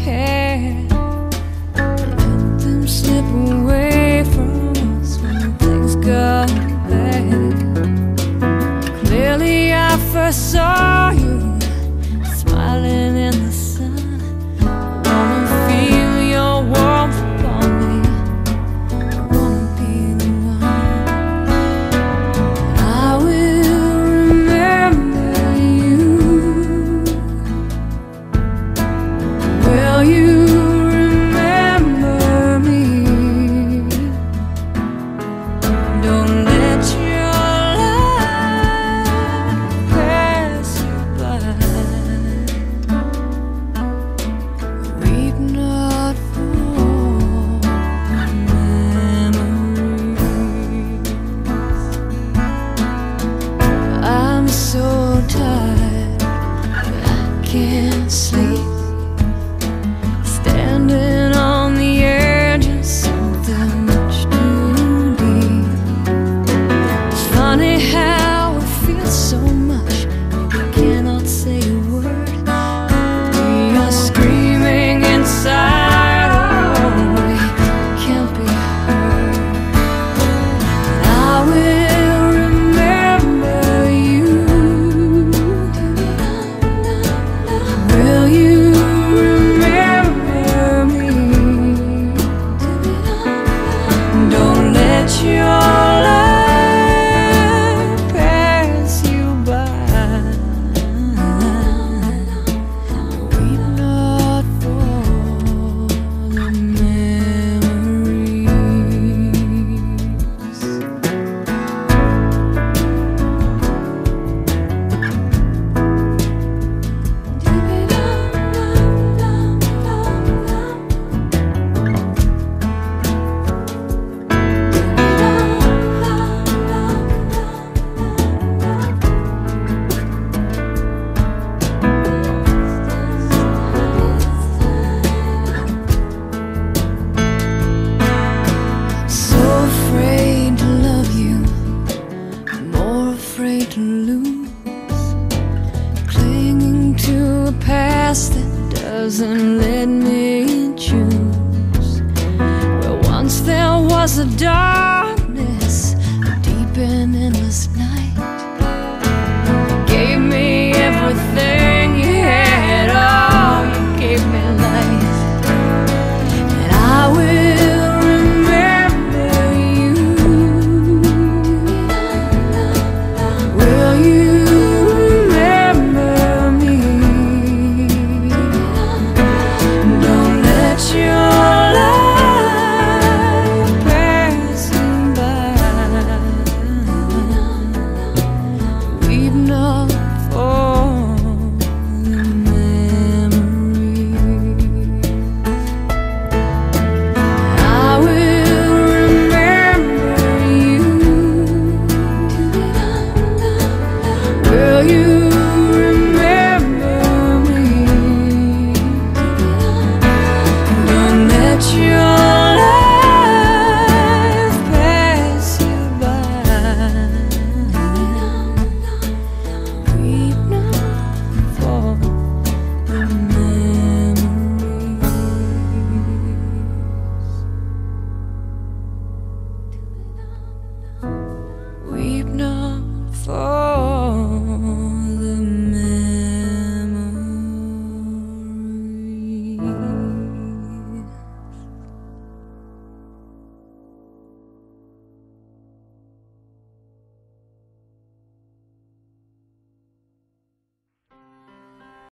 can't let them slip away from us when things go bad. Clearly I first saw you smiling in the sun. I wanna feel your warmth upon me. I wanna be the one. I will remember you. Will you remember me? Don't let your life pass you by. Weep not for memories. I'm so tired, I can't sleep. Standing on the edge of something much too deep. It's funny how it feels so much, you cannot say a word. We are screaming inside, oh, we can't be heard. I will remember you. Will you remember me? Don't let your life pass you by. Weep not for the memories. So afraid to love you, more afraid to lose. Clinging to a past that doesn't let me choose. Where once there was a darkness, a deep and endless night.